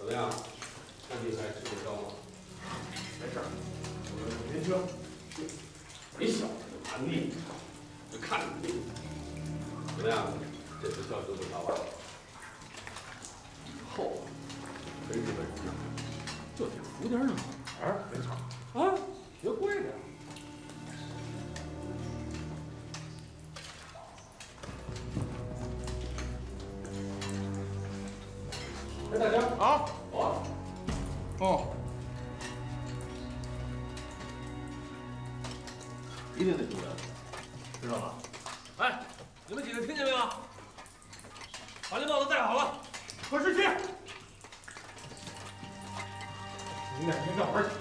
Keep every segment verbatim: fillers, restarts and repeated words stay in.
么样？身体还吃得消吗？没事，我您听，你小子这叛逆，就看你怎么样？这次教训就打完了，以后啊，跟日本人呢，就得服点软儿，没错啊，学会点。 哎，大家啊，好啊。哦，一定得出来，知道吗？哎，你们几个听见没有？把这帽子戴好了，和时去。你们俩先干活去。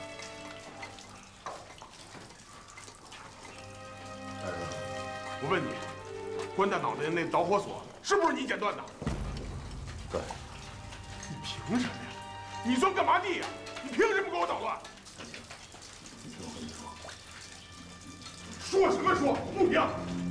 大师，我问你，关大脑袋那导火索是不是你剪断的？对。你凭什么呀？你算干嘛的呀？你凭什么给我捣乱？你听我跟你说，说什么说？不听。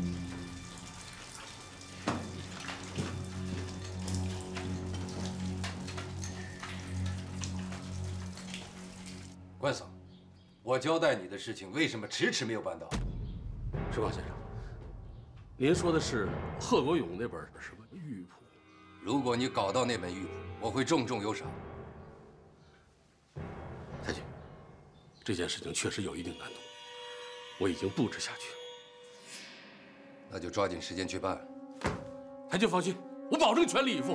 关嫂，我交代你的事情，为什么迟迟没有办到？ 石广先生，您说的是贺国勇那本什么玉谱？ 如果你搞到那本玉谱，我会重重有赏。 太君，这件事情确实有一定难度，我已经布置下去了。 那就抓紧时间去办。 太君放心，我保证全力以赴。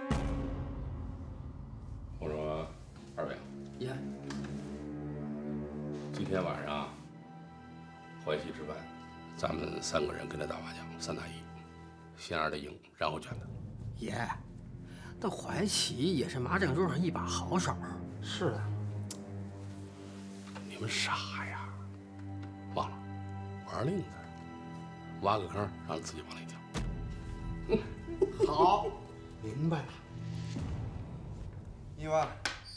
我说，二位， 爷， 今天晚上淮西值班，咱们三个人跟他打麻将，三打一，先让他赢，然后劝他。 爷，这淮棋也是麻将桌上一把好手。 是啊。 你们傻呀！忘了玩令子，挖个坑让自己往里跳。 好，明白了。一万，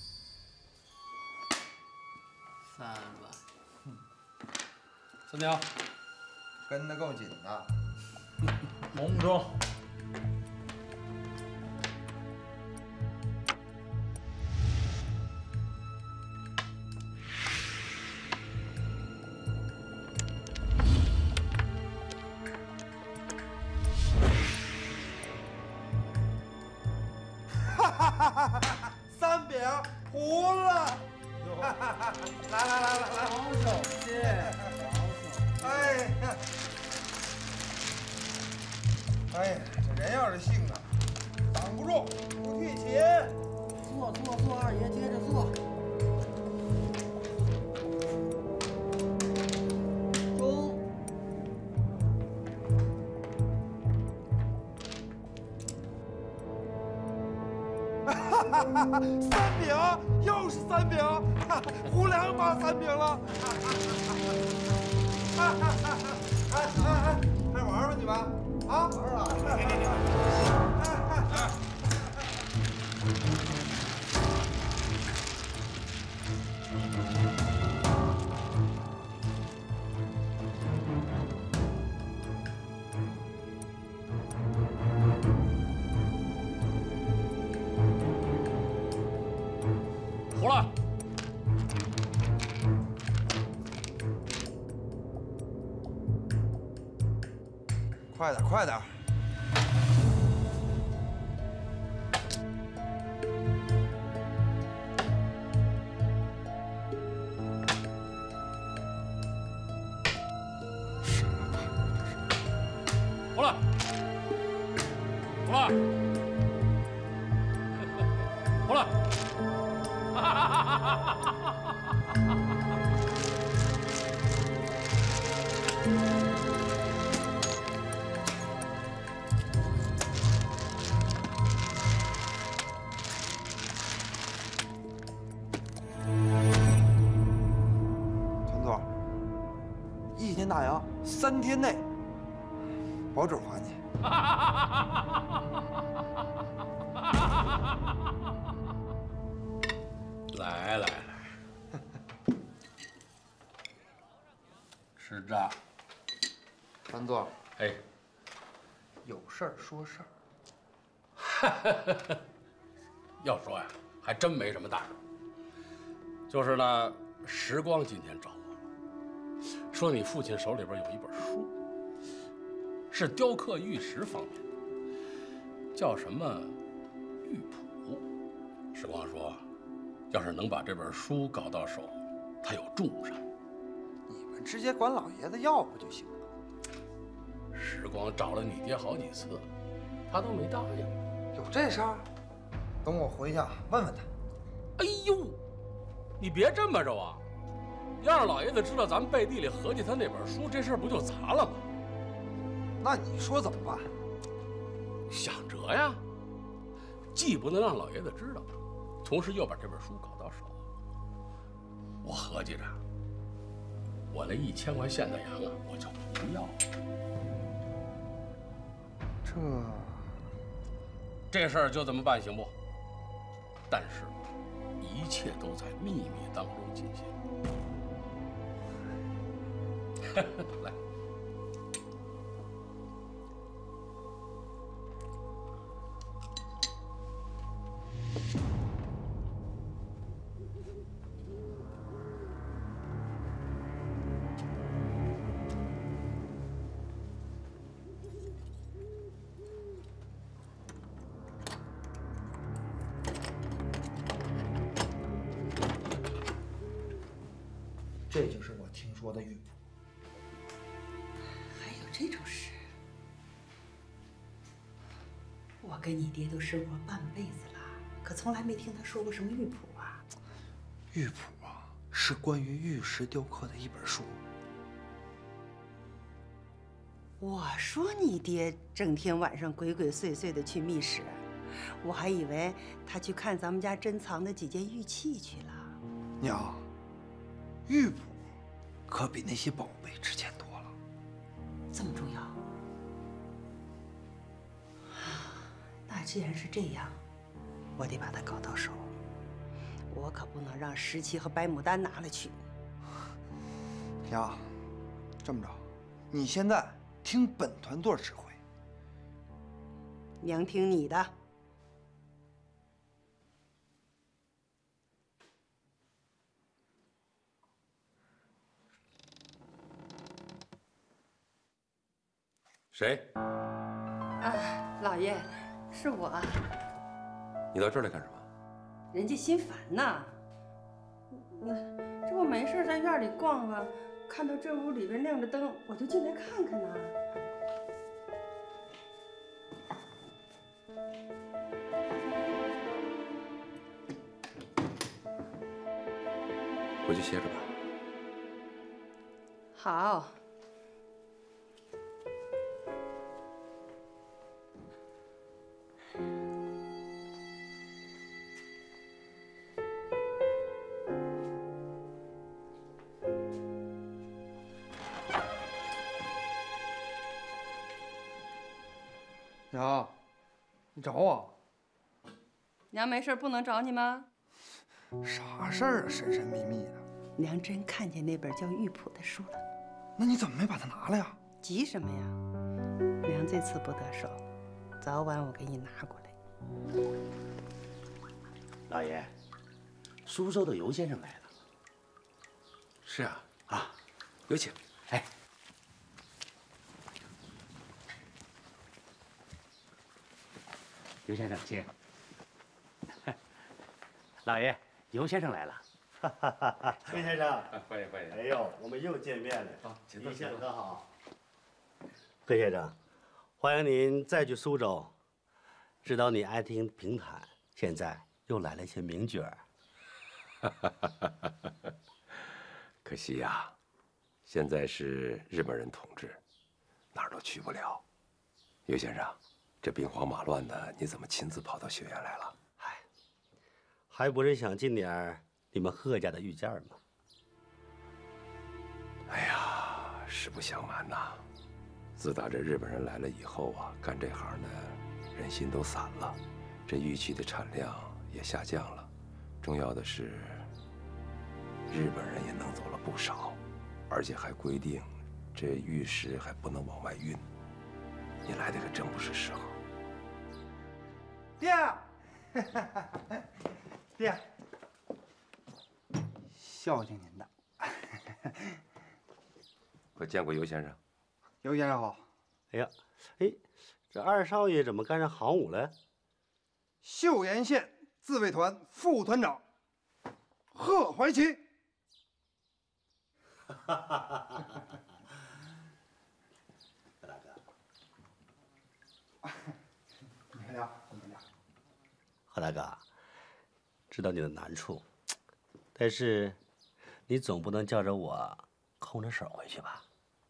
三万， 三条， 跟得够紧的。 隆中。 三饼糊了，来来来来来， 好手气，好手。 哎呀，哎呀，这人要是性子，挡不住，不替钱。 坐坐坐，二爷接着坐。中。 三饼，又是三饼，胡两把三饼了。哎哎哎，还玩吗你们？啊？玩啊！ 胡了。 快点，快点！ 胡了，胡了，胡了！哈哈哈哈哈哈！ 陈座，一天大洋，三天内保准还你。 来来来，吃炸。 陈座， 哎， 有事儿说事儿。 要说呀， 还真没什么大事。就是呢，时光今天找我了，说你父亲手里边有一本书，是雕刻玉石方面的，叫什么玉谱。时光说，要是能把这本书搞到手，他有重赏。 你们直接管老爷子要不就行了？ 时光找了你爹好几次，他都没答应。 有这事儿？等我回去问问他。 哎呦，你别这么着啊！要让老爷子知道咱们背地里合计他那本书，这事儿不就砸了吗？ 那你说怎么办？ 想辙呀，既不能让老爷子知道，同时又把这本书搞到手。我合计着，我那一千块现的洋啊，我就不要了。 这这事儿就这么办，行不？但是，一切都在秘密当中进行。来。 这就是我听说的玉谱。 还有这种事？我跟你爹都生活半辈子了，可从来没听他说过什么玉谱啊。 玉谱啊，是关于玉石雕刻的一本书。 我说你爹整天晚上鬼鬼祟祟的去密室，我还以为他去看咱们家珍藏的几件玉器去了。 娘，玉谱可比那些宝贝值钱多了。 这么重要？那既然是这样，我得把它搞到手。我可不能让石七和白牡丹拿了去。 娘，这么着，你现在听本团队指挥。 娘听你的。 谁？ 啊，老爷，是我。 你到这儿来干什么？ 人家心烦呐。嗯，这不没事在院里逛逛，看到这屋里边亮着灯，我就进来看看呐。 回去歇着吧。 好。 娘，你找我？ 娘没事不能找你吗？ 啥事儿啊？神神秘秘的。 娘真看见那本叫《玉谱》的书了。 那你怎么没把它拿来呀？ 急什么呀？娘这次不得手，早晚我给你拿过来。 老爷，苏州的尤先生来了。 是啊， 啊， 有请。 哎，尤先生，请。老爷，尤先生来了。 魏先生， 欢迎欢迎。 哎呦，我们又见面了。 啊，请坐， 一向请坐。 可好？魏先生，欢迎您再去苏州。知道你爱听评弹，现在又来了一些名角儿。 可惜呀，现在是日本人统治，哪儿都去不了。尤先生，这兵荒马乱的，你怎么亲自跑到学院来了？ 嗨，还不是想进点儿你们贺家的玉件吗？ 哎呀，实不相瞒呐，自打这日本人来了以后啊，干这行的人心都散了，这玉器的产量也下降了。重要的是，日本人也弄走了不少，而且还规定，这玉石还不能往外运。你来的可真不是时候。 爹， 爹，孝敬您的。 我见过尤先生。 尤先生好。 哎呀，哎，这二少爷怎么干上行伍了？ 岫岩县自卫团副团长贺怀奇。 哈哈哈哈哈！贺大哥， 你们俩，你们俩。 贺大哥，知道你的难处，但是你总不能叫着我空着手回去吧？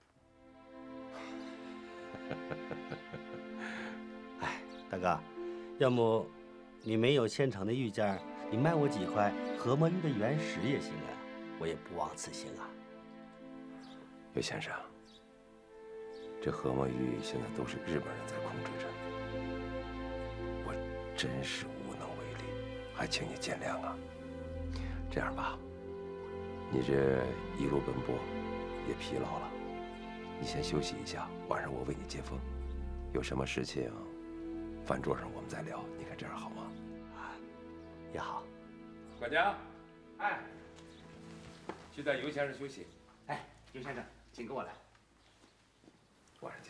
哎，大哥，要么你没有现成的玉件，你卖我几块和墨玉的原石也行啊，我也不枉此行啊。 尤先生，这和墨玉现在都是日本人在控制着，我真是无能为力，还请你见谅啊。这样吧，你这一路奔波也疲劳了，你先休息一下，晚上我为你接风。有什么事情，饭桌上我们再聊。你看这样好吗？ 啊，也好。 管家，哎，去带尤先生休息。 哎，尤先生，请跟我来。 晚上见。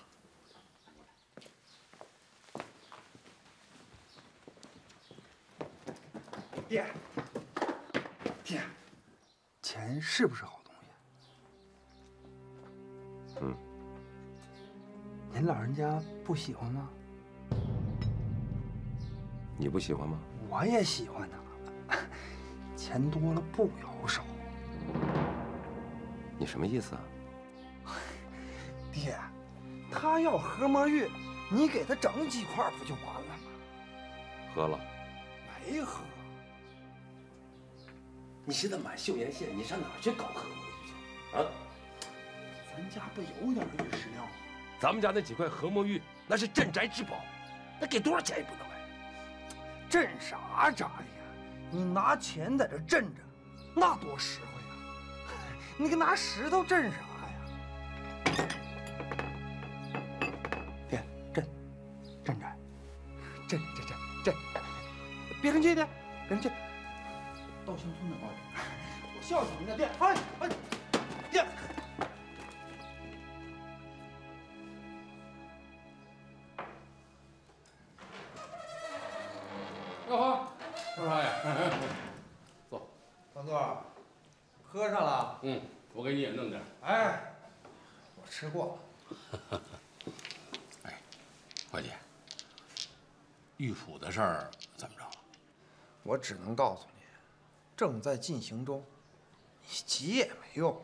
爹，爹，钱是不是好东西？ 嗯。 您老人家不喜欢吗？ 你不喜欢吗？ 我也喜欢呐。钱多了不由手。 你什么意思啊？ 爹，他要和墨玉，你给他整几块不就完了吗？ 喝了。 没喝。 你现在满岫岩县，你上哪儿去搞和墨玉去？啊？ 咱家不有点玉石料吗？ 咱们家那几块和墨玉，那是镇宅之宝，那给多少钱也不能买。 镇啥宅呀？你拿钱在这镇着，那多实惠呀！你给拿石头镇啥呀？爹，镇，镇宅，镇镇镇镇，别生气，爹，别生气。到乡村的高人，我孝敬您的爹。哎哎，爹。 哟呵，周少爷，坐。 团座，喝上了。 嗯，我给你也弄点。 哎，我吃过了。哎，怀姐，玉府的事儿怎么着了？ 我只能告诉你，正在进行中，你急也没用。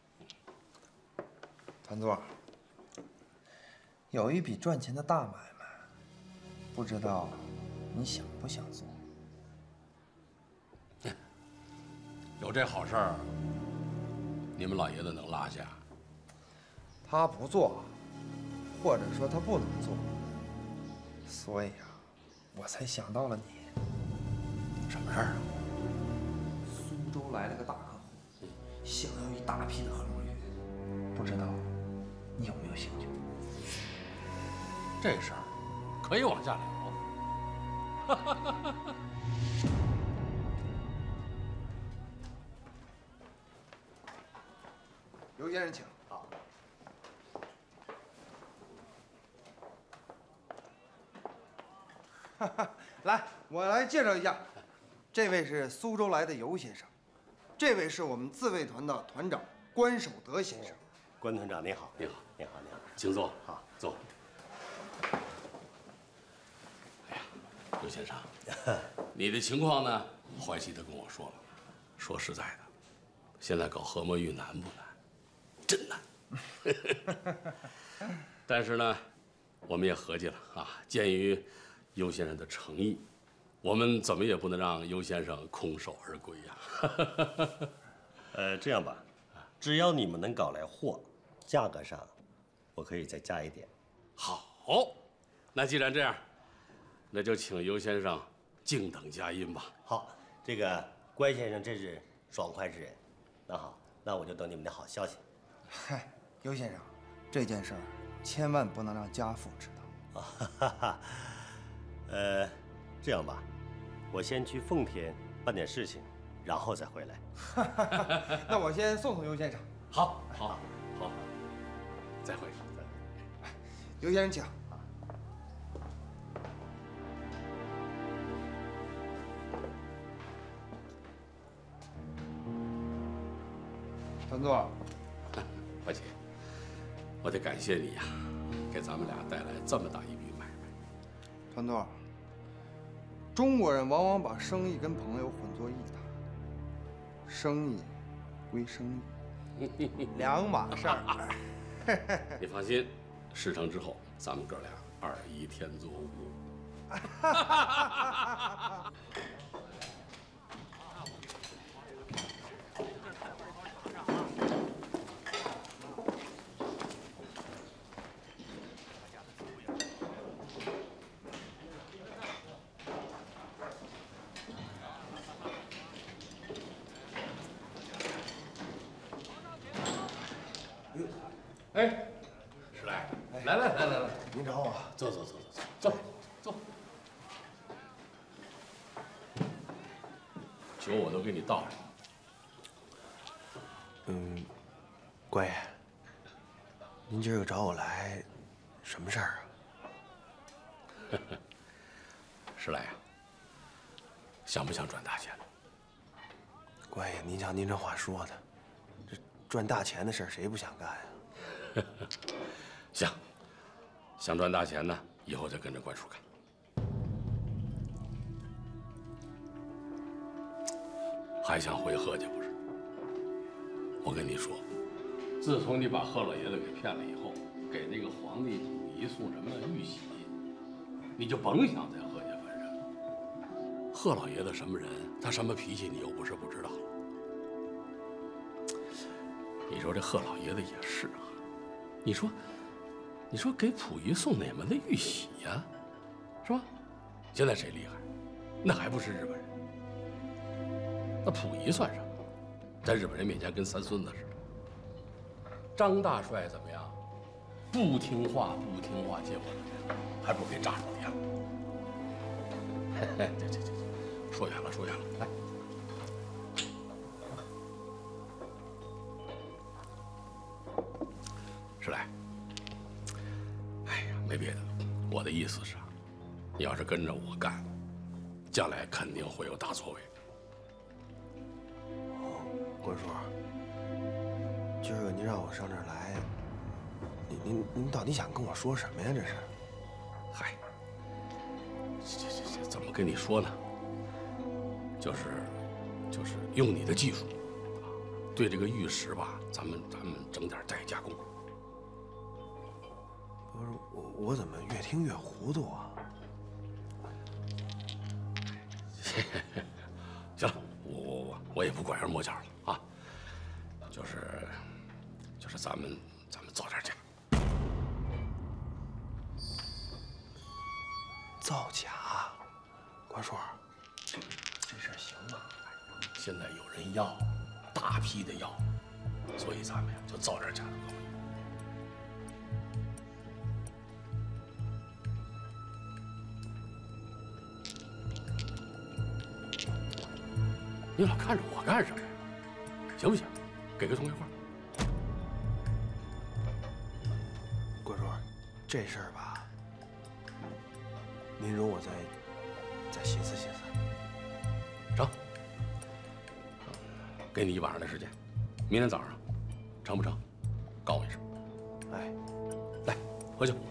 团座，有一笔赚钱的大买卖，不知道你想不想做？ 有这好事儿，你们老爷子能拉下？ 他不做，或者说他不能做，所以啊，我才想到了你。 什么事儿啊？ 苏州来了个大客户，想要一大批的和墨玉，不知道你有没有兴趣？ 这事儿可以往下聊。 尤先生，请。 好。 来，我来介绍一下，这位是苏州来的尤先生，这位是我们自卫团的团长关守德先生。 关团长您好， 您好， 您好，您好， 请坐。 好， 坐。哎呀，尤先生，你的情况呢？怀奇他跟我说了，说实在的，现在搞和墨玉难不难？真难。但是呢，我们也合计了啊，鉴于尤先生的诚意，我们怎么也不能让尤先生空手而归呀。 呃，这样吧，只要你们能搞来货，价格上我可以再加一点。 好，那既然这样，那就请尤先生静等佳音吧。 好，这个关先生真是爽快之人。那好，那我就等你们的好消息。 嗨，尤先生，这件事儿千万不能让家父知道。 啊哈哈哈，呃，这样吧， 我先去奉天办点事情，然后再回来。 那我先送送尤先生。 好，好，好，再会。 尤先生请。团座， 花姐，我得感谢你呀，给咱们俩带来这么大一笔买卖。 团座，中国人往往把生意跟朋友混作一谈，生意归生意，两码事儿。 你放心，事成之后，咱们哥俩二一天作五。哎，石来，来来来来来， 您找我？ 坐坐坐坐坐坐坐。酒我都给你倒上。 嗯，关爷，您今儿个找我来，什么事儿啊？ 石来呀，想不想赚大钱？ 关爷，您瞧您这话说的，这赚大钱的事儿谁不想干呀？ 行，想赚大钱呢，以后就跟着关叔干。还想回贺家不是？我跟你说，自从你把贺老爷子给骗了以后，给那个皇帝溥仪送什么玉玺，你就甭想在贺家翻身了。贺老爷子什么人，他什么脾气，你又不是不知道。你说这贺老爷子也是啊。你说，你说给溥仪送哪门子玉玺呀，是吧？现在谁厉害？那还不是日本人？那溥仪算什么？在日本人面前跟三孙子似的。张大帅怎么样？不听话，不听话，结果呢，还不给炸上天了？这这这这，说远了，说远了，来。石来，哎呀，没别的，我的意思是啊，你要是跟着我干，将来肯定会有大作为。 关叔，今儿个您让我上这儿来，您您您到底想跟我说什么呀？这是？ 嗨，这这这怎么跟你说呢？就是就是用你的技术，啊，对这个玉石吧，咱们咱们整点再加工。 不是我我怎么越听越糊涂啊？ 行了，我我我我也不拐弯抹角了啊，就是就是咱们咱们造点假。 造假，关叔，这事儿行吗？ 现在有人要，大批的要，所以咱们呀就造点假的高。你老看着我干什么呀？行不行？给个痛快话。 关叔，这事儿吧，您容我再再寻思寻思。 成，给你一晚上的时间，明天早上成不成？告我一声。 哎， 来喝酒。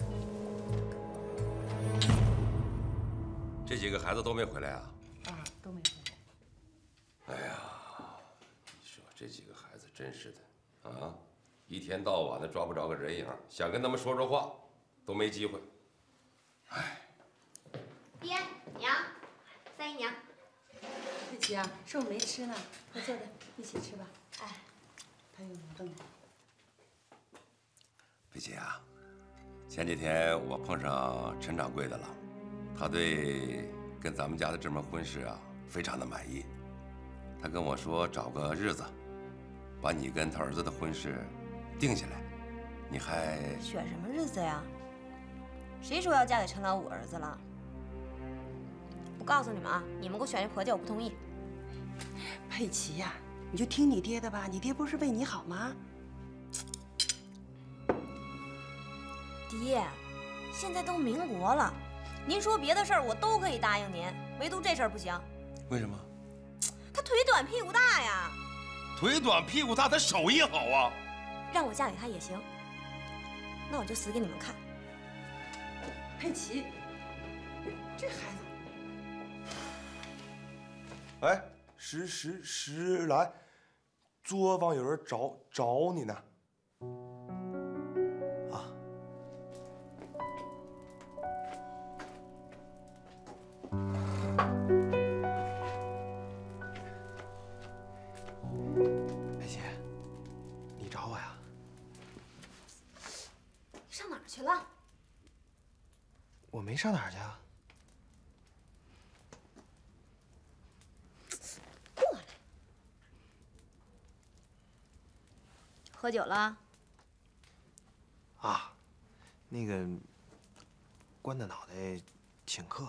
这几个孩子都没回来啊？ 啊，都没回来。 哎呀，你说这几个孩子真是的啊，一天到晚的抓不着个人影，想跟他们说说话都没机会。哎， 爹娘，三姨娘， 玉琪啊，是我没吃呢，快坐着一起吃吧。哎，他有挪动。 贝姐啊，前几天我碰上陈掌柜的了，他对跟咱们家的这门婚事啊非常的满意。他跟我说找个日子，把你跟他儿子的婚事定下来。你还选什么日子呀？谁说要嫁给陈老五儿子了？ 不告诉你们啊，你们给我选这婆家，我不同意。 佩奇呀，你就听你爹的吧，你爹不是为你好吗？ 爹，现在都民国了，您说别的事儿我都可以答应您，唯独这事儿不行。 为什么？ 他腿短屁股大呀。 腿短屁股大，他手艺好啊。 让我嫁给他也行，那我就死给你们看。 佩奇，这孩子。 哎，石石石来，作坊有人找找你呢。 啊。佩奇，你找我呀？ 你上哪儿去了？ 我没上哪儿去啊。 喝酒了？ 啊，那个关大脑袋请客。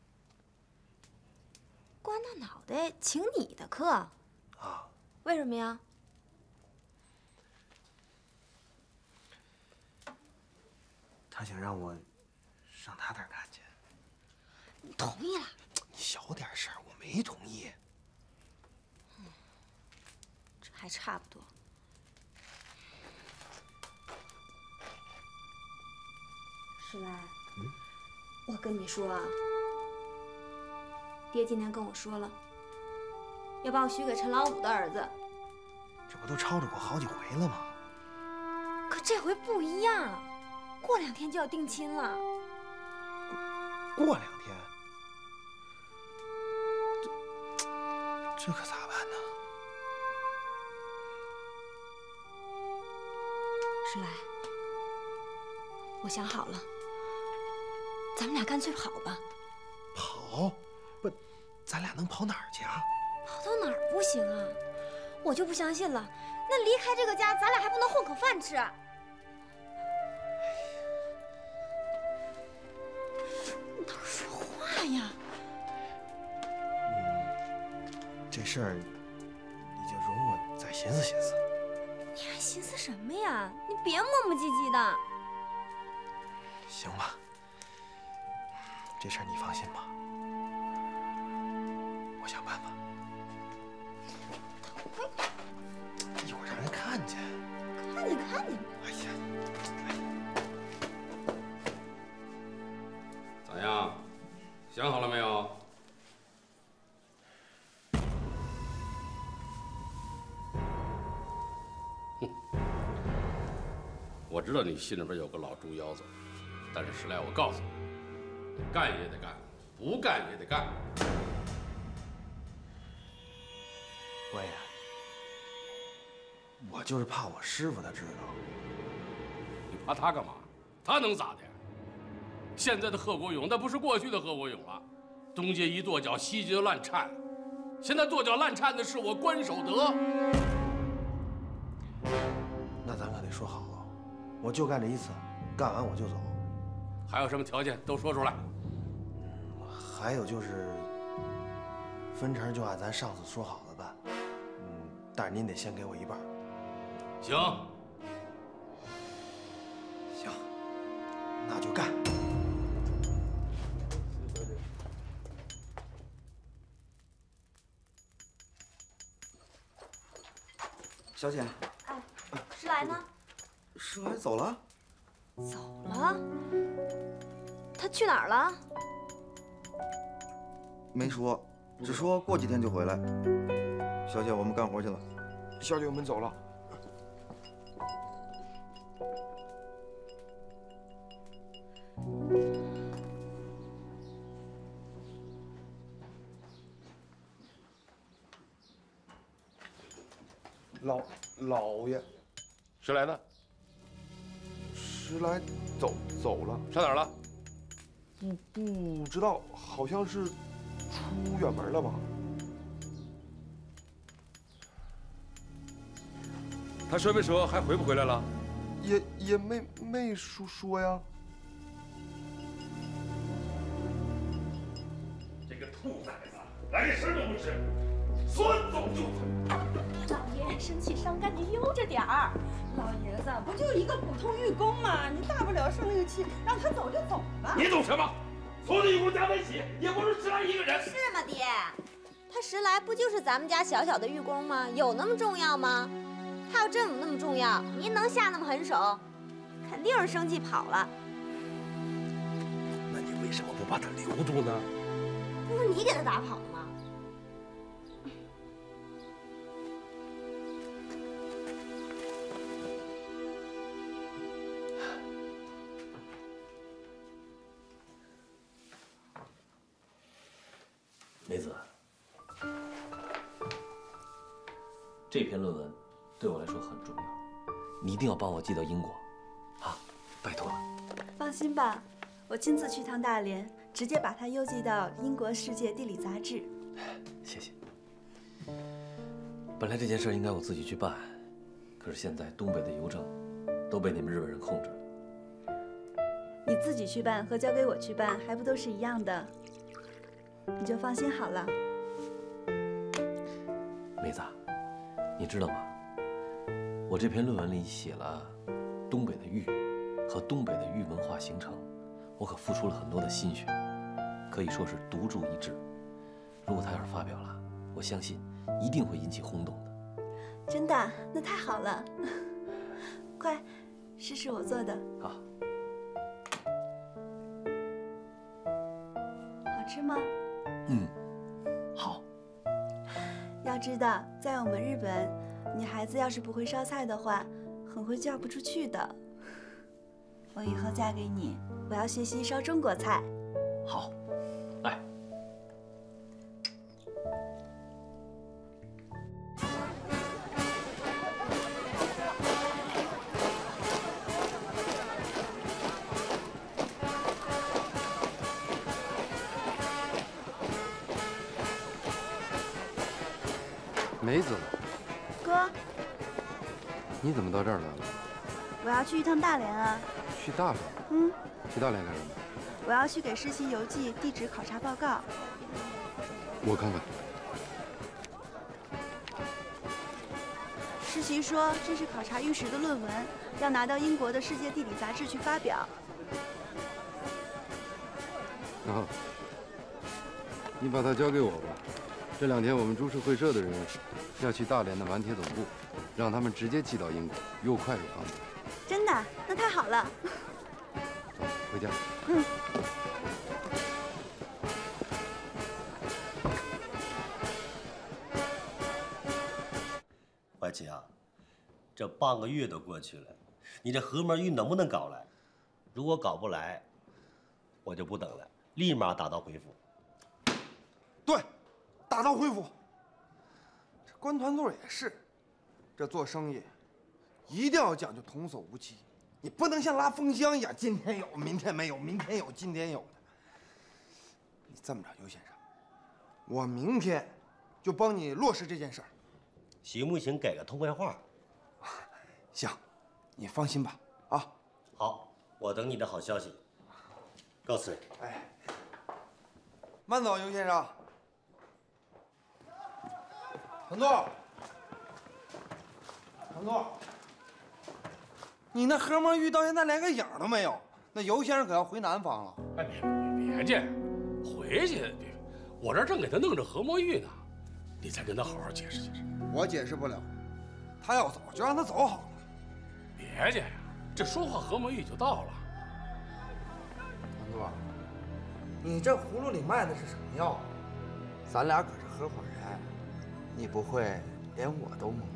关大脑袋请你的客？ 啊？ 为什么呀？ 他想让我上他那儿干去。 你同意了？ 你小点声，我没同意。 嗯，这还差不多。石来，嗯，我跟你说啊，爹今天跟我说了，要把我许给陈老五的儿子。 这不都吵着过好几回了吗？ 可这回不一样，过两天就要定亲了。 过两天，这这可咋办呢？ 石来，我想好了。咱们俩干脆跑吧。 跑？不，咱俩能跑哪儿去啊？ 跑到哪儿不行啊？我就不相信了，那离开这个家，咱俩还不能混口饭吃？你倒是说话呀！ 嗯，这事儿你就容我再寻思寻思。 你还寻思什么呀？你别磨磨唧唧的。 行吧。这事儿你放心吧，我想办法。一会儿让人看见。 看见看见。 哎呀， 咋样？想好了没有？哼，我知道你心里边有个老猪腰子，但是石来，我告诉你。干也得干，不干也得干。 官爷，我就是怕我师傅他知道。 你怕他干嘛？他能咋的？现在的贺国勇那不是过去的贺国勇了，东街一跺脚，西街就烂颤。现在跺脚烂颤的是我关守德。 那咱可得说好了，我就干这一次，干完我就走。 还有什么条件都说出来。 嗯，还有就是，分成就按咱上次说好的办。嗯，但是您得先给我一半。 行。 行，那就干。 小姐。 哎，石来呢？ 石来走了。 走了？他去哪儿了？ 没说，只说过几天就回来。小姐，我们干活去了。 小姐，我们走了。老老爷， 石来呢？ 石来走走了， 上哪儿了？ 不不知道，好像是出远门了吧？ 他说没说还回不回来了？ 也也没没说说呀。 这个兔来个什么不是？说走就走。 老爷生气伤肝，你悠着点儿。 老爷子不就一个普通狱工吗？你大不了生那个气，让他走就走吧。 你懂什么？所有的狱工加在一起，也不是石来一个人。 是吗，爹？他石来不就是咱们家小小的狱工吗？有那么重要吗？他要真有那么重要，您能下那么狠手？肯定是生气跑了。 那你为什么不把他留住呢？ 不是你给他打跑的吗？ 梅子，这篇论文对我来说很重要，你一定要帮我寄到英国，啊，拜托了。 放心吧，我亲自去趟大连，直接把它邮寄到英国《世界地理》杂志。 谢谢。本来这件事应该我自己去办，可是现在东北的邮政都被你们日本人控制了。 你自己去办和交给我去办，还不都是一样的？你就放心好了。 梅子，你知道吗？我这篇论文里写了东北的玉和东北的玉文化形成，我可付出了很多的心血，可以说是独注一掷。如果它要是发表了，我相信一定会引起轰动的。 真的？那太好了！快，试试我做的。 好。 好吃吗？ 嗯，好。 要知道，在我们日本，女孩子要是不会烧菜的话，很会嫁不出去的。我以后嫁给你，我要学习烧中国菜。 好，来。 梅子， 哥， 你怎么到这儿来了？ 我要去一趟大连啊。 去大连？ 嗯。 去大连干什么？ 我要去给实习邮寄地质考察报告。 我看看。 实习说这是考察玉石的论文，要拿到英国的《世界地理》杂志去发表。 啊，你把它交给我吧。这两天我们株式会社的人要去大连的完铁总部，让他们直接寄到英国，又快又方便。 真的？那太好了。 走，回家。 嗯。 怀琪啊，这半个月都过去了，你这和门玉能不能搞来？如果搞不来，我就不等了，立马打道回府。 对。打道回府。这关团座也是，这做生意一定要讲究童叟无欺，你不能像拉风箱一样，今天有，明天没有，明天有，今天有的。你这么着，尤先生，我明天就帮你落实这件事儿， 行不行？给个痛快话。 行，你放心吧。啊， 好，我等你的好消息。告辞。 哎，慢走，尤先生。团座，团座，你那和门玉到现在连个影都没有，那尤先生可要回南方了。 哎，别别别介，回去别，我这正给他弄着和魔玉呢，你再跟他好好解释解释。 我解释不了，他要走就让他走好了。 别介呀，这说话和魔玉就到了。 团座，你这葫芦里卖的是什么药？咱俩可是合伙人。你不会连我都蒙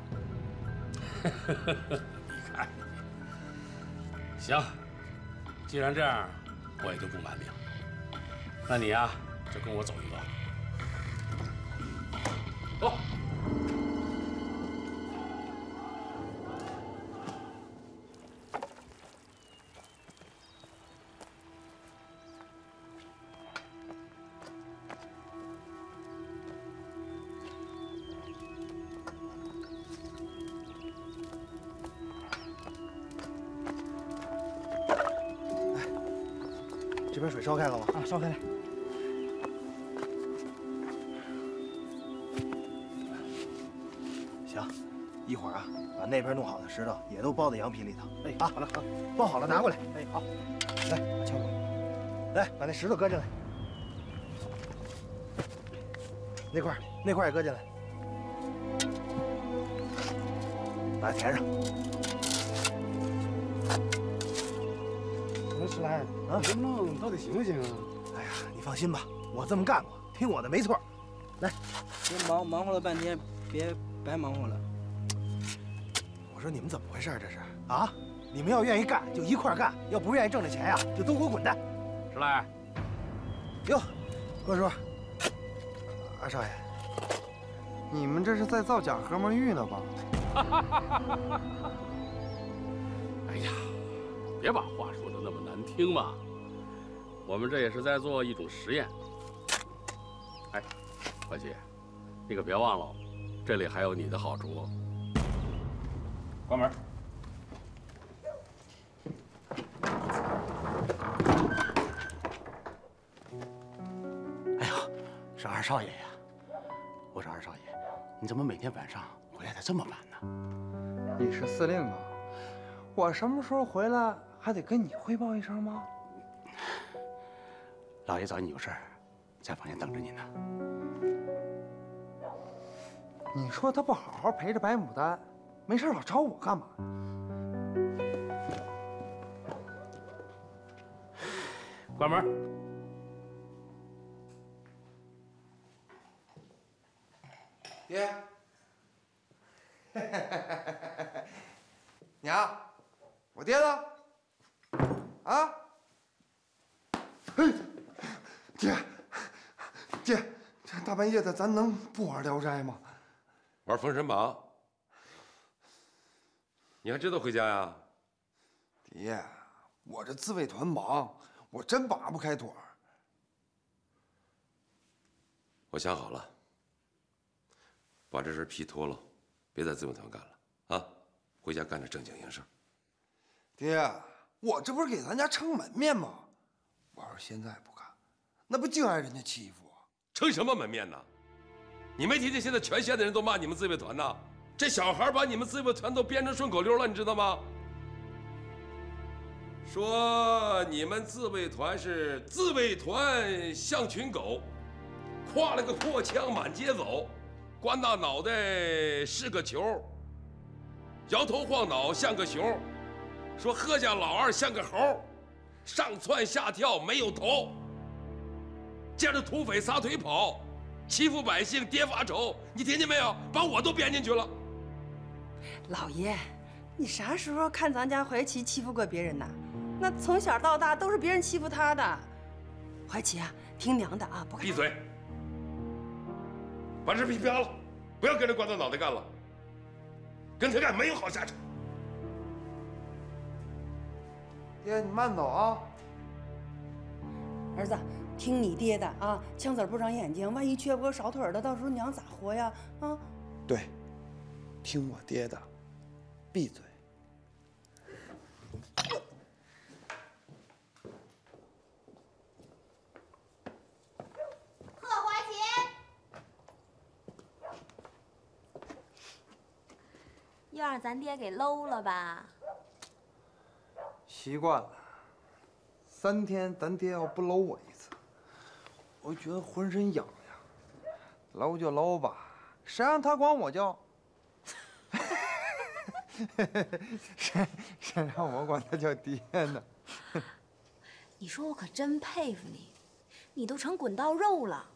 吧？ 你看，行，既然这样，我也就不瞒你了。那你呀，就跟我走一个。走。 这边水烧开了吗？ 啊，烧开了。 一会儿啊，把那边弄好的石头也都包在羊皮里头。哎，啊，好了，好，包好了拿过来。哎，好，来，把枪过来，来，把那石头搁进来，那块那块也搁进来，把它填上。 我说石来，啊，这么弄到底行不行啊？ 哎呀，你放心吧，我这么干过，听我的没错。来， 别忙忙活了半天，别白忙活了。 我说你们怎么回事？这是啊？你们要愿意干就一块干，要不愿意挣这钱呀，就都给我滚蛋！ 石来， 哟，关叔，二少爷， 你们这是在造假河门玉呢吧？ 哎呀，别把话说的那么难听嘛。我们这也是在做一种实验。哎，伙计，你可别忘了，这里还有你的好处哦。关门。 哎呀，是二少爷呀！我说二少爷，你怎么每天晚上回来的这么晚呢？ 你是司令啊，我什么时候回来还得跟你汇报一声吗？ 老爷找你有事儿，在房间等着你呢。 你说他不好好陪着白牡丹，没事老找我干嘛？ 关门。 爹，娘，我爹呢？啊？嘿，爹，爹，这大半夜的，咱能不玩《聊斋》吗？ 玩《封神榜》？你还知道回家呀？ 爹，我这自卫团忙，我真拔不开腿儿。 我想好了，把这身皮脱了，别在自卫团干了啊！回家干点正经营生。 爹，我这不是给咱家撑门面吗？我要是现在不干，那不净挨人家欺负啊！ 撑什么门面呢？你没听见现在全县的人都骂你们自卫团呢？这小孩把你们自卫团都编成顺口溜了，你知道吗？说你们自卫团是自卫团像群狗，挎了个破枪满街走，关大脑袋是个球，摇头晃脑像个熊，说贺家老二像个猴，上蹿下跳没有头，见着土匪撒腿跑，欺负百姓爹发愁，你听见没有？把我都编进去了。 老爷，你啥时候看咱家怀琪欺负过别人呢？那从小到大都是别人欺负他的。怀琪啊，听娘的啊，不闭嘴！把这皮扒了，不要跟着关大脑袋干了，跟他干没有好下场。 爹，你慢走啊！ 儿子，听你爹的啊，枪子不长眼睛，万一缺胳少腿的，到时候娘咋活呀？啊！ 对，听我爹的，闭嘴。 贺怀琪，又让咱爹给搂了吧？ 习惯了，三天咱爹要不搂我一次，我觉得浑身痒痒。搂就搂吧，谁让他管我叫？谁谁让我管他叫爹呢？ 你说我可真佩服你，你都成滚刀肉了。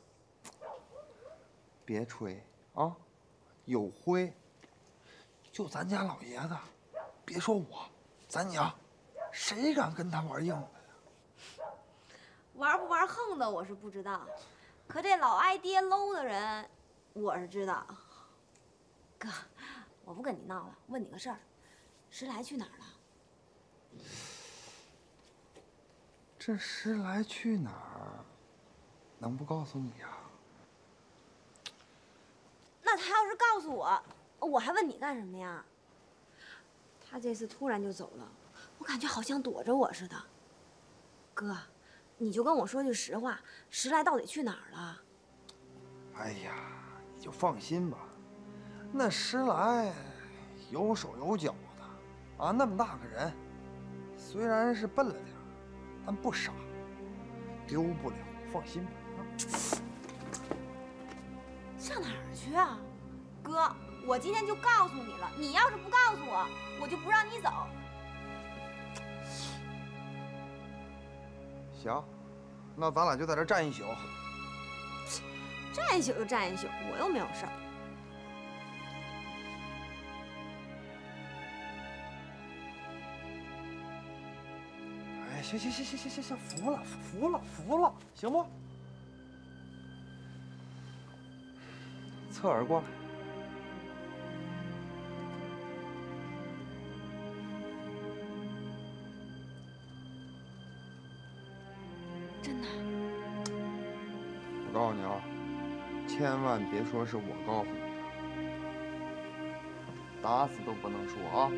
别吹啊，有灰。就咱家老爷子，别说我，咱娘，谁敢跟他玩硬的呀？ 玩不玩横的我是不知道，可这老挨爹搂的人，我是知道。哥，我不跟你闹了，问你个事儿，石来去哪儿了？ 这石来去哪儿，能不告诉你呀？ 那他要是告诉我，我还问你干什么呀？他这次突然就走了，我感觉好像躲着我似的。哥，你就跟我说句实话，石来到底去哪儿了？ 哎呀，你就放心吧，那石来有手有脚的，啊，那么大个人，虽然是笨了点儿，但不傻，丢不了，放心吧。啊、 上哪儿去啊，哥？我今天就告诉你了，你要是不告诉我，我就不让你走。 行，那咱俩就在这站一宿。 站一宿就站一宿，我又没有事儿。 哎，行行行行行行行，服了服了服了，行不？侧耳过来。 真的？ 我告诉你啊，千万别说是我告诉你的，打死都不能说啊！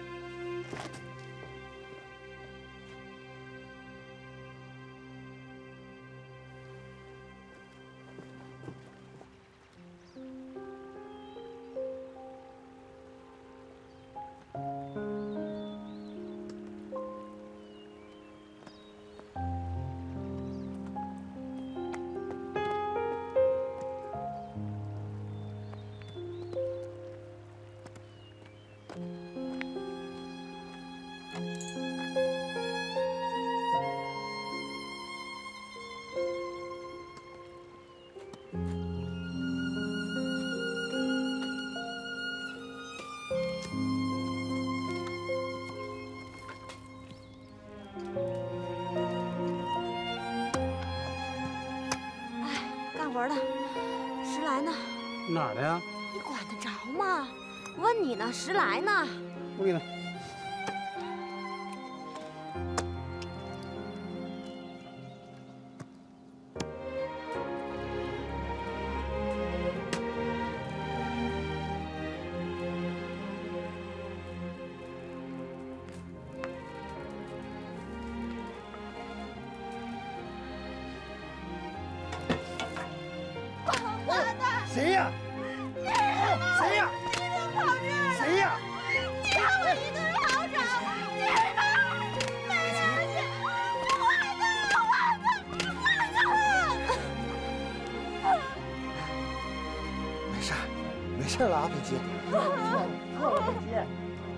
活的，十来呢。 哪儿的呀？ 你管得着吗？问你呢，十来呢。 我给他。谁呀？谁呀？ 你怎么跑这儿了？ 谁呀？ 你让我一个人好找，你妈，没良心！我换个，换个，换个！ 没事儿，没事了啊，佩奇。错了，错了，佩奇。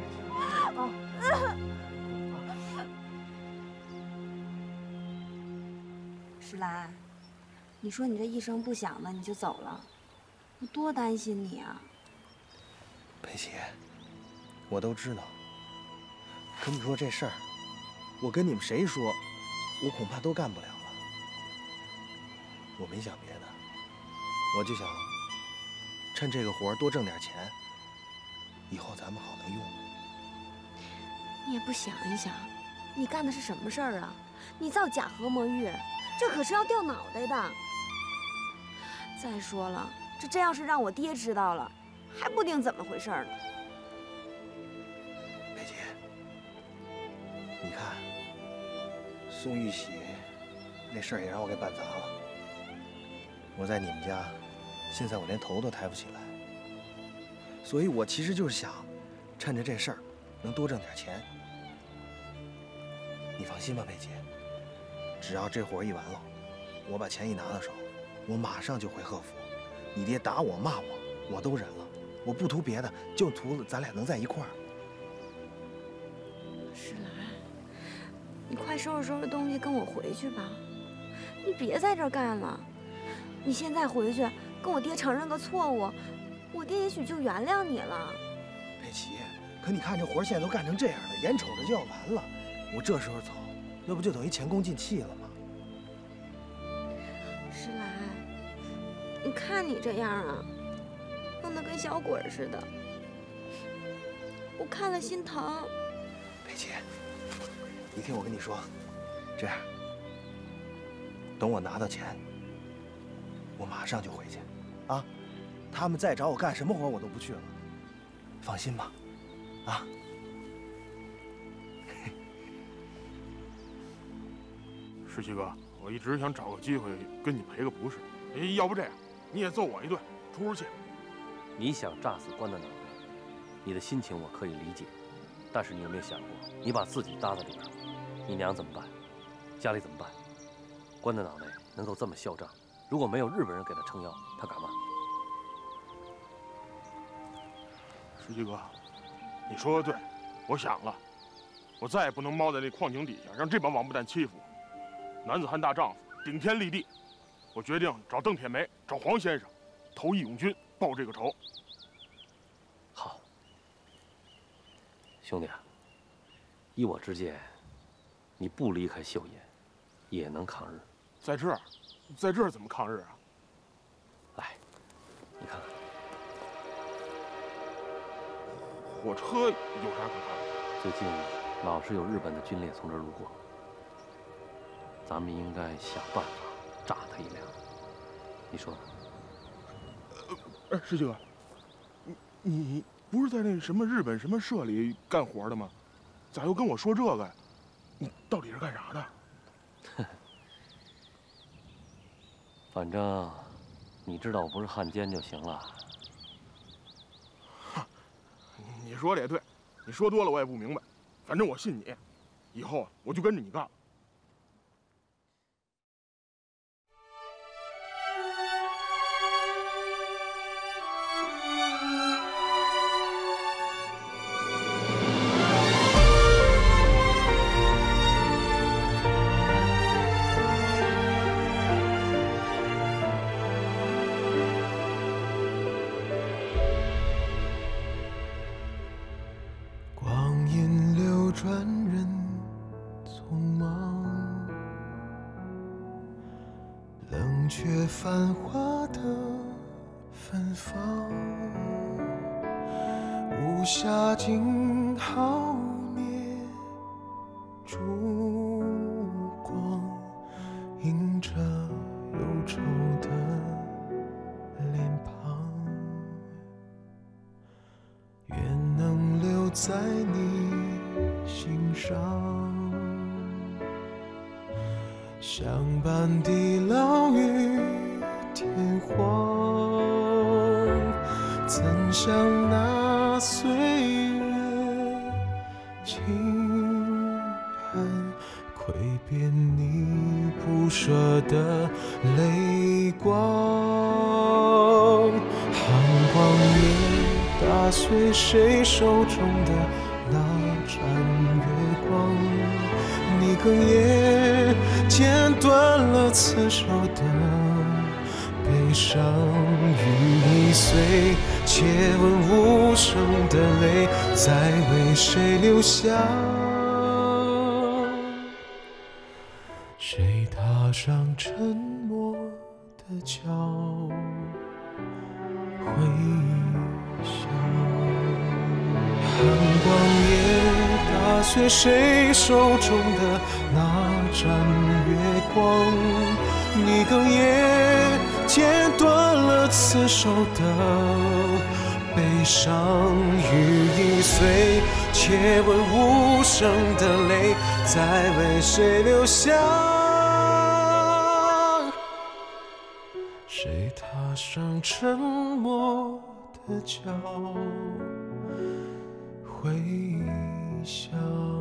石兰，你说你这一声不响的你就走了。我多担心你啊！ 佩奇，我都知道。可你说这事儿，我跟你们谁说，我恐怕都干不了了。我没想别的，我就想趁这个活儿多挣点钱，以后咱们好能用。 你也不想一想，你干的是什么事儿啊？你造假和魔玉，这可是要掉脑袋的。再说了。这真要是让我爹知道了，还不定怎么回事呢。 佩奇，你看，宋玉喜那事儿也让我给办砸了。我在你们家，现在我连头都抬不起来。所以我其实就是想，趁着这事儿，能多挣点钱。你放心吧，佩奇，只要这活一完了，我把钱一拿到手，我马上就回贺府。你爹打我骂我，我都忍了，我不图别的，就图了咱俩能在一块儿。 石兰，你快收拾收拾东西，跟我回去吧。你别在这儿干了。你现在回去跟我爹承认个错误，我爹也许就原谅你了。 佩奇，可你看这活现在都干成这样了，眼瞅着就要完了，我这时候走，那不就等于前功尽弃了吗？ 石兰。你看你这样啊，弄得跟小鬼似的，我看了心疼。 佩奇，你听我跟你说，这样，等我拿到钱，我马上就回去，啊，他们再找我干什么活我都不去了，放心吧，啊。 十七哥，我一直想找个机会跟你赔个不是，哎，要不这样。你也揍我一顿，出出气。 你想炸死关大脑袋， 你的心情我可以理解，但是你有没有想过，你把自己搭在里边，你娘怎么办？家里怎么办？关在脑内能够这么嚣张，如果没有日本人给他撑腰，他敢吗？ 石七哥，你说的对，我想了，我再也不能猫在那矿井底下，让这帮王八蛋欺负我。男子汉大丈夫，顶天立地。我决定找邓铁梅，找黄先生，投义勇军，报这个仇。 好，兄弟啊，依我之见，你不离开秀岩，也能抗日。 在这儿，在这儿怎么抗日啊？ 来，你看看， 火车有啥可看？ 最近老是有日本的军列从这儿路过，咱们应该想办法炸他一辆。你说呢？ 哎，石七哥，你你不是在那什么日本什么社里干活的吗？咋又跟我说这个呀？你到底是干啥的？ 反正你知道我不是汉奸就行了。 你说的也对，你说多了我也不明白，反正我信你，以后我就跟着你干。 转人匆忙，冷却繁华的芬芳，无暇惊浩灭烛光，映着忧愁的脸庞，愿能留在你心上，相伴地老于天荒。怎想那岁月轻寒，窥遍你不舍的泪光。寒光也打碎谁手中的那盏月光，你哽咽剪断了刺手的悲伤，雨已碎，且闻无声的泪在为谁流下？谁踏上沉默的桥，回响？寒光也打碎谁手中的那盏月光，你哽咽剪断了刺手的悲伤，雨已碎，且闻无声的泪在为谁流下？谁踏上沉默的桥，回响。